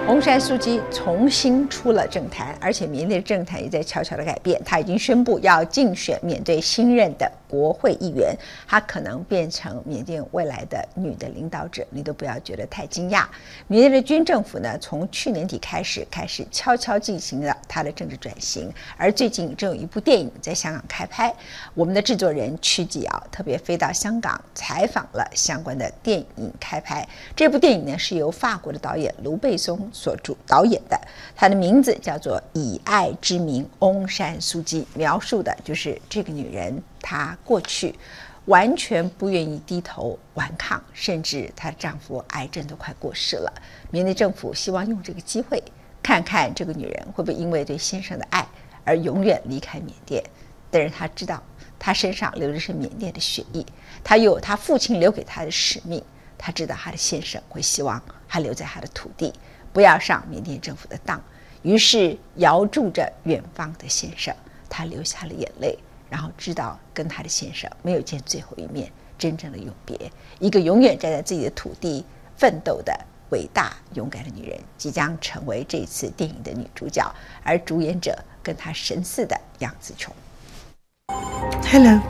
翁山苏姬重新出了政坛，而且缅甸的政坛也在悄悄的改变。他已经宣布要竞选缅甸新任的国会议员，他可能变成缅甸未来的女的领导者，你都不要觉得太惊讶。缅甸的军政府呢，从去年底开始悄悄进行了他的政治转型，而最近正有一部电影在香港开拍，我们的制作人曲继尧特别飞到香港采访了相关的电影开拍。这部电影呢是由法国的导演卢贝松所导演的，它的名字叫做《以爱之名翁山苏姬》，描述的就是这个女人，她过去完全不愿意低头顽抗，甚至她的丈夫癌症都快过世了。缅甸政府希望用这个机会，看看这个女人会不会因为对先生的爱而永远离开缅甸。但是她知道，她身上流的是缅甸的血液，她有她父亲留给她的使命。她知道她的先生会希望她留在她的土地，不要上缅甸政府的当。于是遥祝着远方的先生，她流下了眼泪，然后知道跟她的先生没有见最后一面，真正的永别。一个永远站在自己的土地奋斗的伟大勇敢的女人，即将成为这次电影的女主角，而主演者跟她神似的杨紫琼。 Hello。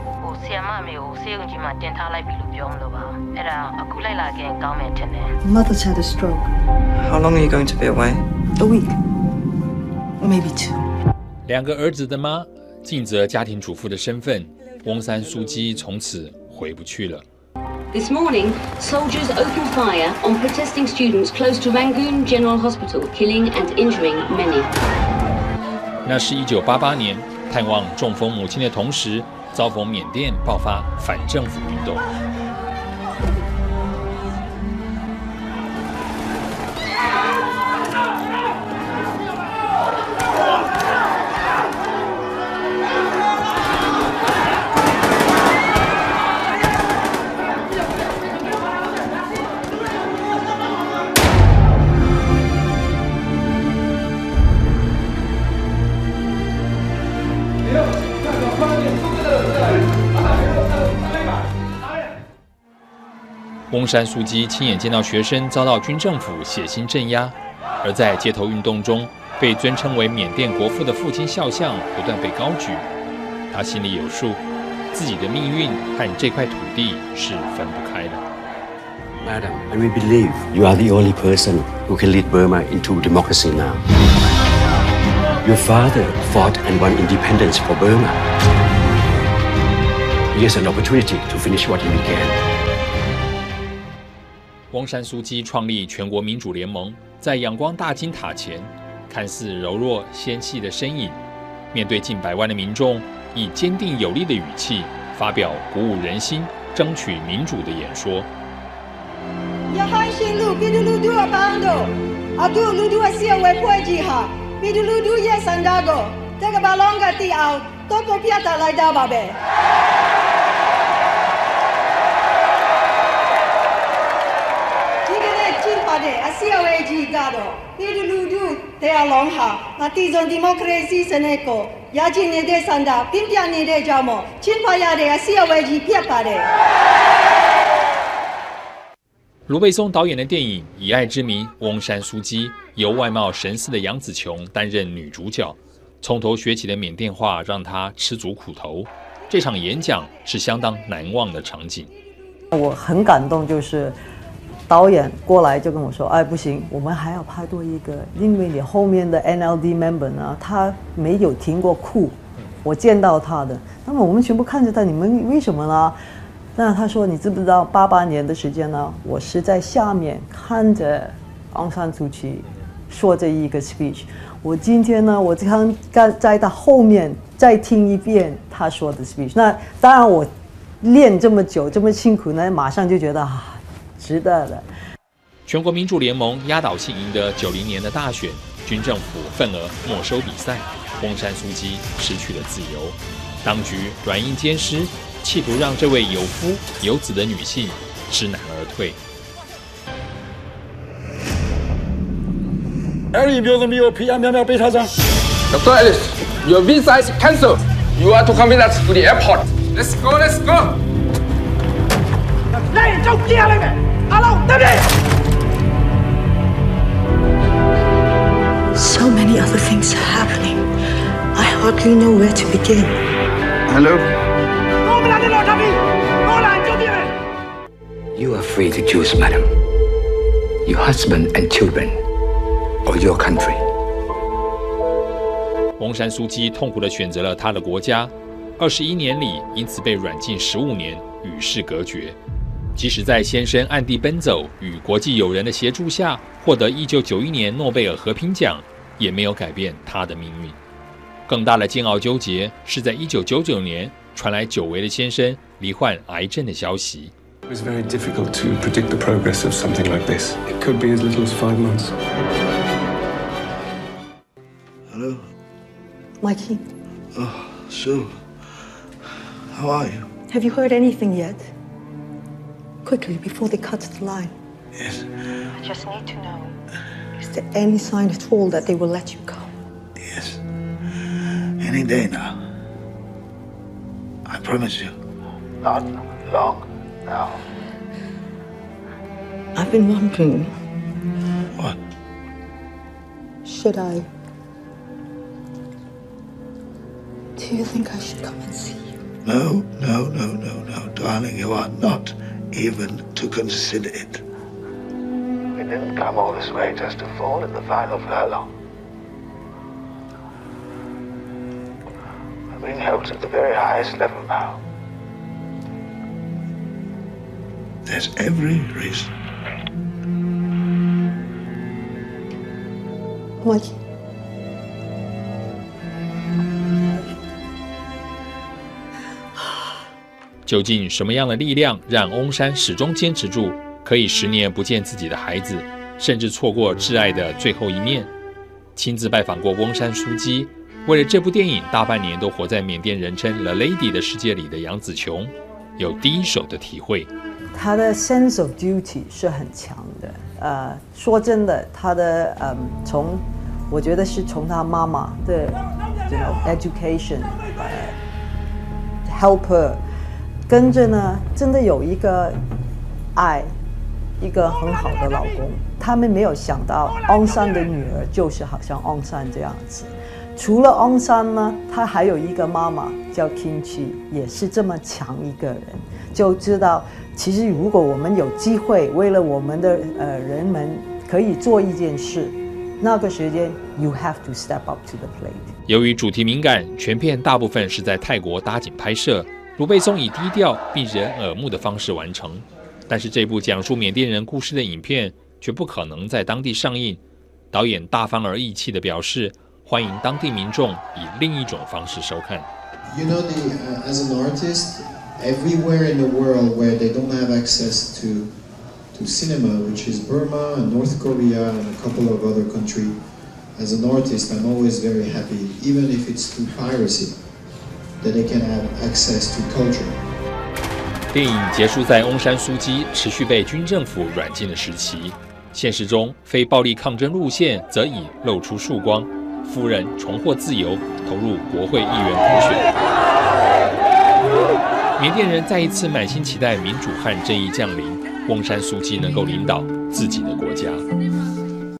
Mother's had a stroke. How long are you going to be away? A week. Maybe 2. 2个儿子的妈，尽责家庭主妇的身份，翁山苏姬从此回不去了。 This morning, soldiers opened fire on protesting students close to Rangoon General Hospital, killing and injuring many. 那是1988年，探望中风母亲的同时，遭逢缅甸爆发反政府运动。翁山苏姬亲眼见到学生遭到军政府血腥镇压，而在街头运动中被尊称为缅甸国父的父亲肖像不断被高举。他心里有数，自己的命运和这块土地是分不开的。 Madam, and we believe you are the only person who can lead Burma into democracy now. Your father fought and won independence for Burma. Here's an opportunity to finish what he began. 翁山苏姬创立全国民主联盟，在仰光大金塔前，看似柔弱纤细的身影，面对近100万的民众，以坚定有力的语气发表鼓舞人心、争取民主的演说。卢贝松导演的电影《以爱之名翁山苏姬》由外貌神似的杨紫琼担任女主角。从头学起的缅甸话让她吃足苦头，这场演讲是相当难忘的场景。 我很感动，就是导演过来就跟我说：“哎，不行，我们还要拍多一个，因为你后面的 NLD member 呢，他没有停过哭，我见到他的。那么我们全部看着他，你们为什么呢？”那他说：“你知不知道88年的时间呢？我是在下面看着昂山素季说这一个 speech。我今天呢，我刚在他后面再听一遍他说的 speech。那当然我练这么久，这么辛苦呢，马上就觉得值得了。” 全国民主联盟压倒性赢得90年的大选，军政府份额没收比赛，翁山苏姬失去了自由，当局软硬兼施，企图让这位有夫有子的女性知难而退。 Dr. Ellis, your visa is cancelled. You are to come with us to the airport. Let's go, let's go. 来，走，接下来呗，阿龙，对不对？ other things are happening. I hardly know where to begin. Hello? You are free to choose, madam. Your husband and children, or your country. 翁山苏姬痛苦地选择了他的国家，21年里因此被软禁15年，与世隔绝。即使在先生暗地奔走，与国际友人的协助下，获得1991年诺贝尔和平奖，也没有改变他的命运。更大的煎熬纠结是在1999年传来久违的先生罹患癌症的消息。 It was very difficult to predict the progress of something like this. It could be as little as 5 months. Hello? Mikey, Oh, Sue. How are you? have you heard anything yet? Quickly, before they cut the line. Yes. I just need to know. Is there any sign at all that they will let you go? Yes. Any day now. I promise you. Not long now. I've been wondering, What? should I? Do you think I should come and see you? No, no, no, no, no. Darling, you are not even to consider it. We didn't come all this way just to fall in the final furlong. We're being helped at the very highest level now. There's every reason. Mikey. 究竟什么样的力量让翁山始终坚持住，可以10年不见自己的孩子，甚至错过挚爱的最后一面？亲自拜访过翁山苏姬，为了这部电影大半年都活在缅甸人称 The Lady 的世界里的杨紫琼，有第一手的体会。 他的 sense of duty 是很强的。说真的，他的我觉得是从他妈妈的education help her。跟着呢，真的有一个爱，一个很好的老公。他们没有想到昂山的女儿就是好像昂山这样子。除了昂山呢，他还有一个妈妈叫 Kimchi， 也是这么强一个人，就知道其实如果我们有机会，为了我们的人们可以做一件事，那个时间 you have to step up to the plate。 由于主题敏感，全片大部分是在泰国搭景拍摄。卢贝松以低调避人耳目的方式完成，但是这部讲述缅甸人故事的影片却不可能在当地上映。导演大方而义气地表示，欢迎当地民众以另一种方式收看。 You know, as an artist, everywhere in the world where they don't have access to cinema, which is Burma and North Korea and a couple of other countries, as an artist, I'm always very happy, even if it's through piracy.That they can have access to culture. 电影结束在翁山苏姬持续被军政府软禁的时期，现实中非暴力抗争路线则已露出曙光，夫人重获自由，投入国会议员当选。缅甸人再一次满心期待民主和正义降临，翁山苏姬能够领导自己的国家。